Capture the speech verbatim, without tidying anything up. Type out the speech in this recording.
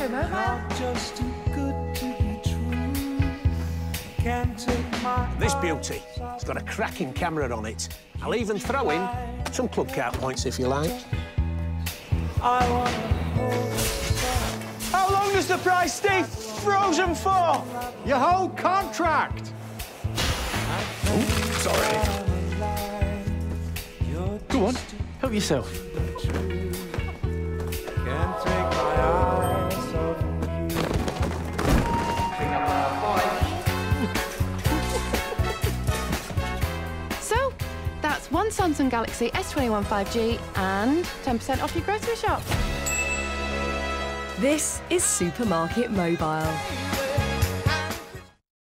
Tesco Mobile. Just too good to be true. Can't take my This beauty, it's got a cracking camera on it. I'll even throw in some club card points if you like. I wanna hold. How long does the price stay frozen for? Your whole contract. Oh, sorry. Go on, help yourself. Can't take my eyes off you. So, that's one Samsung Galaxy S twenty-one five G and ten percent off your grocery shop. This is Supermarket Mobile.